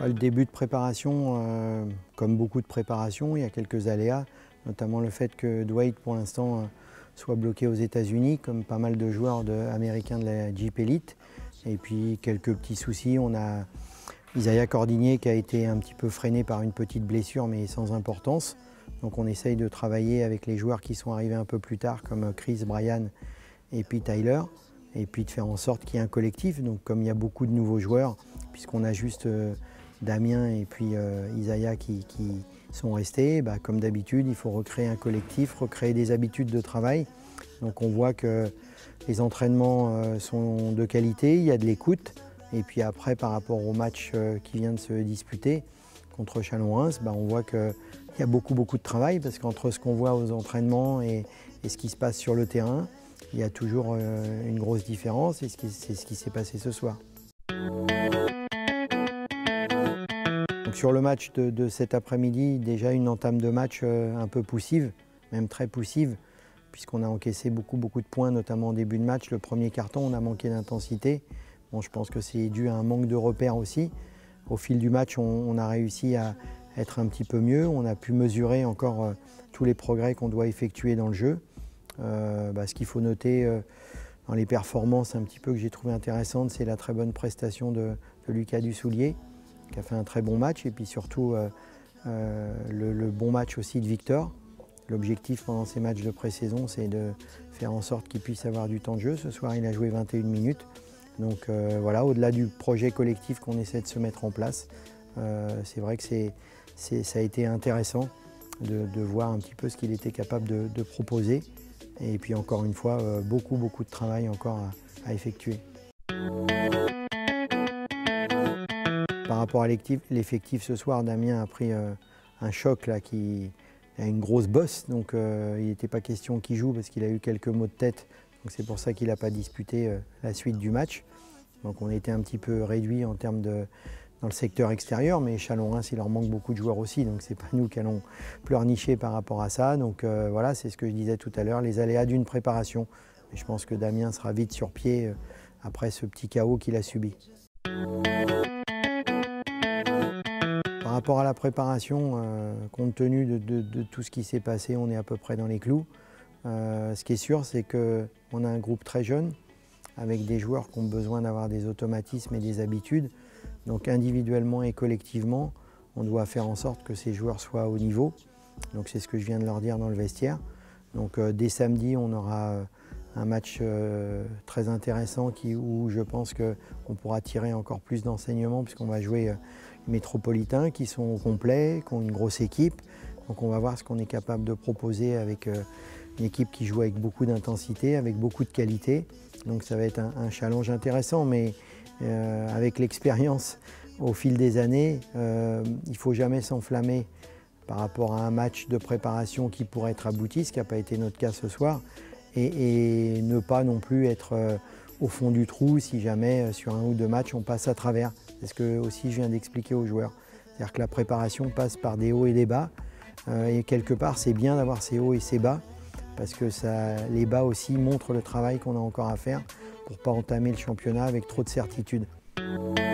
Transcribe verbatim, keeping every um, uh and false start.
Le début de préparation, euh, comme beaucoup de préparations, il y a quelques aléas, notamment le fait que Dwight, pour l'instant, euh, soit bloqué aux États-Unis, comme pas mal de joueurs de, américains de la Jeep Elite. Et puis quelques petits soucis. On a Isaiah Cordinier qui a été un petit peu freiné par une petite blessure, mais sans importance. Donc on essaye de travailler avec les joueurs qui sont arrivés un peu plus tard, comme Chris, Brian et puis Tyler, et puis de faire en sorte qu'il y ait un collectif. Donc comme il y a beaucoup de nouveaux joueurs, puisqu'on a juste euh, Damien et puis euh, Isaiah qui, qui sont restés, bah, comme d'habitude, il faut recréer un collectif, recréer des habitudes de travail. Donc on voit que les entraînements euh, sont de qualité, il y a de l'écoute. Et puis après, par rapport au match euh, qui vient de se disputer contre Châlons-Reims, bah, on voit qu'il y a beaucoup, beaucoup de travail, parce qu'entre ce qu'on voit aux entraînements et, et ce qui se passe sur le terrain, il y a toujours euh, une grosse différence, et c'est ce qui s'est passé ce soir. Donc sur le match de, de cet après-midi, déjà une entame de match euh, un peu poussive, même très poussive, puisqu'on a encaissé beaucoup, beaucoup de points, notamment au début de match. Le premier carton, on a manqué d'intensité. Bon, je pense que c'est dû à un manque de repères aussi. Au fil du match, on, on a réussi à être un petit peu mieux. On a pu mesurer encore euh, tous les progrès qu'on doit effectuer dans le jeu. Euh, bah, ce qu'il faut noter euh, dans les performances un petit peu que j'ai trouvé intéressantes, c'est la très bonne prestation de, de Lucas Dussoulier, qui a fait un très bon match, et puis surtout euh, euh, le, le bon match aussi de Victor. L'objectif pendant ces matchs de pré-saison, c'est de faire en sorte qu'il puisse avoir du temps de jeu. Ce soir, il a joué vingt et une minutes. Donc euh, voilà, au-delà du projet collectif qu'on essaie de se mettre en place, euh, c'est vrai que c'est, c'est, ça a été intéressant de, de voir un petit peu ce qu'il était capable de, de proposer. Et puis encore une fois, euh, beaucoup, beaucoup de travail encore à, à effectuer. Par rapport à l'effectif ce soir, Damien a pris euh, un choc là, qui a une grosse bosse, donc euh, il n'était pas question qu'il joue parce qu'il a eu quelques maux de tête. Donc c'est pour ça qu'il n'a pas disputé euh, la suite du match. Donc on a été un petit peu réduit en termes de dans le secteur extérieur, mais Châlons-Reims, il leur manque beaucoup de joueurs aussi, donc c'est pas nous qui allons pleurnicher par rapport à ça. Donc euh, voilà, c'est ce que je disais tout à l'heure, les aléas d'une préparation. Et je pense que Damien sera vite sur pied euh, après ce petit chaos qu'il a subi. Par rapport à la préparation, euh, compte tenu de, de, de tout ce qui s'est passé, on est à peu près dans les clous. Euh, ce qui est sûr, c'est qu'on a un groupe très jeune, avec des joueurs qui ont besoin d'avoir des automatismes et des habitudes. Donc individuellement et collectivement, on doit faire en sorte que ces joueurs soient au niveau. Donc c'est ce que je viens de leur dire dans le vestiaire. Donc euh, dès samedi, on aura euh, un match euh, très intéressant qui, où je pense qu'on pourra tirer encore plus d'enseignements, puisqu'on va jouer euh, les Métropolitains qui sont au complet, qui ont une grosse équipe. Donc on va voir ce qu'on est capable de proposer avec euh, une équipe qui joue avec beaucoup d'intensité, avec beaucoup de qualité. Donc ça va être un, un challenge intéressant, mais euh, avec l'expérience au fil des années, euh, il ne faut jamais s'enflammer par rapport à un match de préparation qui pourrait être abouti, ce qui n'a pas été notre cas ce soir, et, et ne pas non plus être euh, au fond du trou si jamais euh, sur un ou deux matchs on passe à travers. C'est ce que aussi je viens d'expliquer aux joueurs. C'est-à-dire que la préparation passe par des hauts et des bas, euh, et quelque part c'est bien d'avoir ces hauts et ces bas, parce que ça, les bas aussi montrent le travail qu'on a encore à faire pour ne pas entamer le championnat avec trop de certitude.